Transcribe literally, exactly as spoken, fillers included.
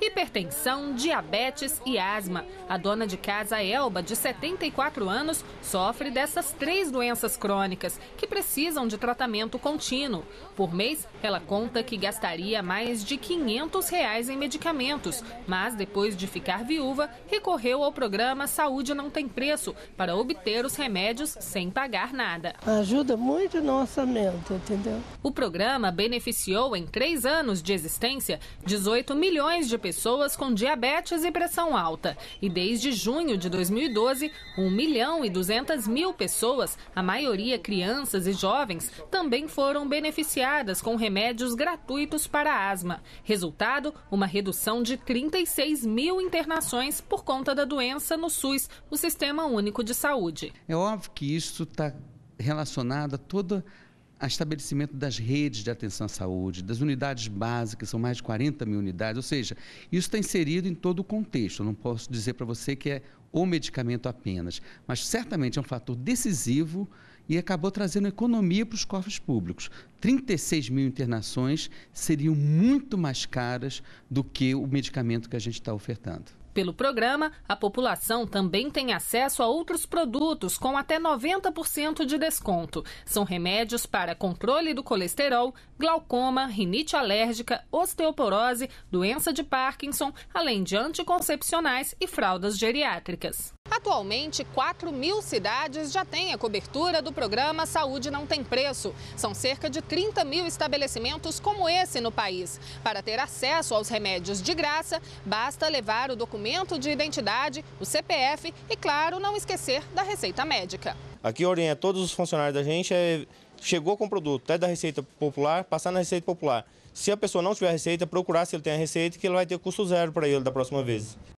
hipertensão, diabetes e asma. A dona de casa Elba, de setenta e quatro anos, sofre dessas três doenças crônicas que precisam de tratamento contínuo. Por mês, ela conta que gastaria mais de quinhentos reais em medicamentos, mas depois de ficar viúva, recorreu ao programa Saúde Não Tem Preço para obter os remédios sem pagar nada. Ajuda muito no orçamento, entendeu? O programa beneficiou em três anos de existência dezoito milhões de pessoas com diabetes e pressão alta. E desde junho de dois mil e doze, um milhão e duzentas mil pessoas, a maioria crianças e jovens, também foram beneficiadas com remédios gratuitos para asma. Resultado, uma redução de trinta e seis mil internações por conta da doença no SUS, o Sistema Único de Saúde. É óbvio que isso está relacionado a todo o estabelecimento das redes de atenção à saúde, das unidades básicas, são mais de quarenta mil unidades, ou seja, isso está inserido em todo o contexto. Eu não posso dizer para você que é o medicamento apenas, mas certamente é um fator decisivo e acabou trazendo economia para os cofres públicos. trinta e seis mil internações seriam muito mais caras do que o medicamento que a gente está ofertando. Pelo programa, a população também tem acesso a outros produtos com até noventa por cento de desconto. São remédios para controle do colesterol, glaucoma, rinite alérgica, osteoporose, doença de Parkinson, além de anticoncepcionais e fraldas geriátricas. Atualmente, quatro mil cidades já têm a cobertura do programa Saúde Não Tem Preço. São cerca de trinta mil estabelecimentos como esse no país. Para ter acesso aos remédios de graça, basta levar o documento de identidade, o C P F e, claro, não esquecer da receita médica. Aqui orienta todos os funcionários da gente, é, chegou com o produto, é da Receita Popular, passar na Receita Popular. Se a pessoa não tiver a receita, procurar se ele tem a receita, que ele vai ter custo zero para ele da próxima vez.